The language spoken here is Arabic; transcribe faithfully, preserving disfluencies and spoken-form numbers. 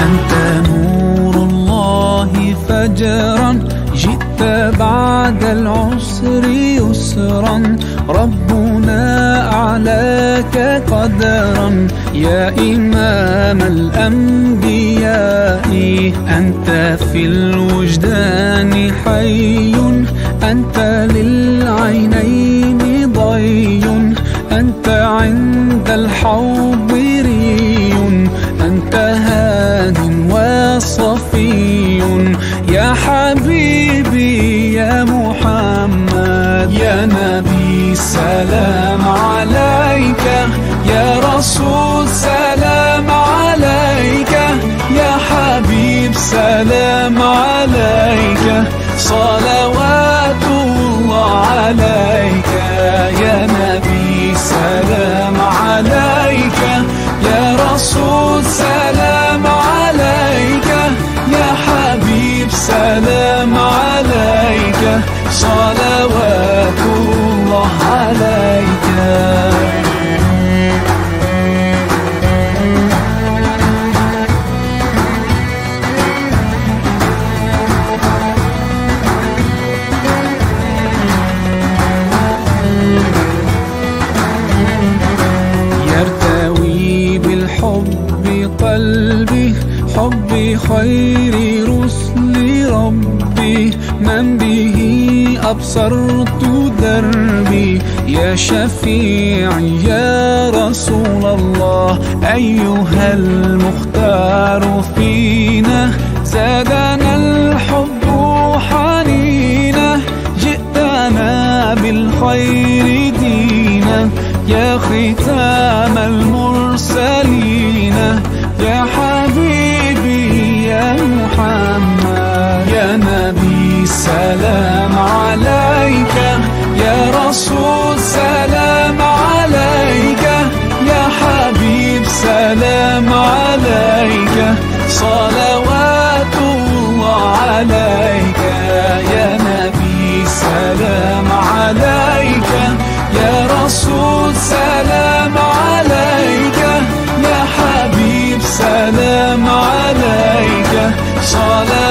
أنت نور الله فجرا، جئت بعد العسر يسرا، ربنا أعلاك قدرا يا إمام الأنبياء. أنت في الوجدان حي، أنت للعينين ضي، أنت عند الحوض ري، أنت هاد وصفي يا حبيبي يا محمد. يا نبي سلام عليك، يا رسول سلام عليك، يا حبيب سلام عليك، صلوات الله عليك. يا نبي سلام عليك، يا رسول سلام عليك، يا حبيب سلام عليك، صلوات الله عليك. يرتوي بالحب قلبي، حب خير رسل ربي، من به أبصرت دربي. يا شفيعي يا رسول الله، أيها المختار فينا، زادنا الحب حنينا، جئتنا بالخير دينا، يا ختام المرسلين، يا حبيبي يا محمد. يا نبي سلام عليك، يا رسول سلام عليك، يا حبيب سلام عليك، صلوات الله عليك. يا نبي سلام عليك، يا رسول سلام عليك، يا حبيب سلام عليك، صلاة